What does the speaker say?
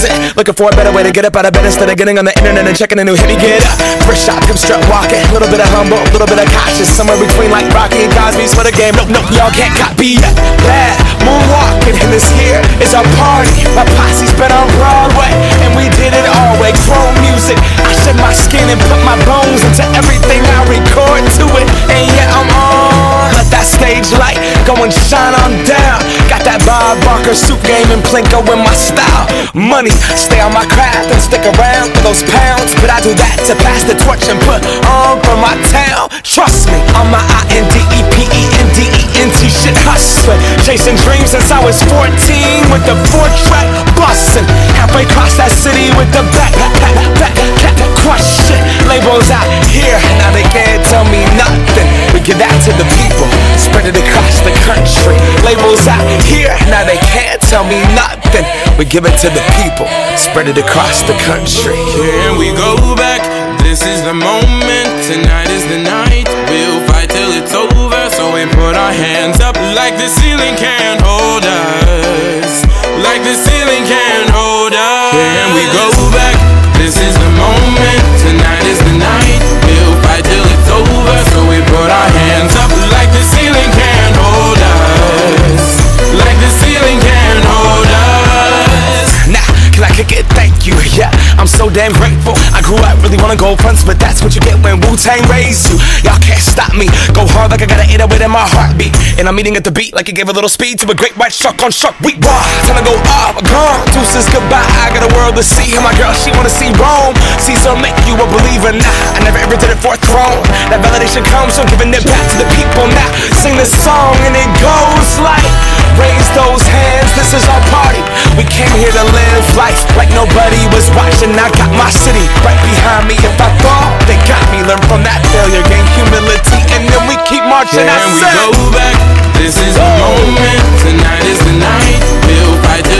music. Looking for a better way to get up out of bed instead of getting on the internet and checking a new hit. Me get up, first shot, come strut walking. A little bit of humble, a little bit of cautious. Somewhere between like Rocky and Cosby's for the game. Nope, nope, y'all can't copy yet. Bad moonwalking, and this here is our party. My posse's been on Broadway, and we did it all way. Chrome music, I shed my skin and put my bones into everything I record to it. And yeah, I'm on. Let that stage light go and shine on down. Got that Bob Barker suit game and Plinko in my style. Money, stay on my craft and stick around for those pounds. But I do that to pass the torch and put on for my town. Trust me, on my INDEPENDENT shit hustling. Chasing dreams since I was 14 with the 4-track bustin'. Halfway across that city with the back crush shit. Labels out here, now they can't tell me nothing. We give that to the people, spread it across the country. Labels out here, now they can't tell me nothing. We give it to the people, spread it across the country. Can we go back? This is the moment, tonight is the night. We'll fight till it's over, so we put our hands up like the ceiling can't hold us. Like the ceiling can't hold us. Can we go back? This is the moment, tonight is the night. We'll fight till it's over, so we put our hands up like the ceiling can't hold us. Like the ceiling can't hold us. Nah, can I kick it? Thank you, yeah, I'm so damn grateful. I grew up really wanna go fronts, but that's what you get when Wu-Tang raised you. Y'all can't stop me, go hard like I got an 808 in my heartbeat. And I'm eating at the beat like it gave a little speed to a great white shark on Shark Week. Raw, time to go off, gone, deuces goodbye. I got a world to see, and my girl, she wanna see Rome. Caesar make you a believer, nah, I never ever did it for a throne. That validation comes from giving it back to the people. Now, sing this song and it goes like, raise those hands, this is our party. We came here to live life like nobody was watching. I got my city right behind me. If I fall, they got me. Learn from that failure, gain humility, and then we keep marching. Can we go back? This is the moment, tonight is the night. We'll fight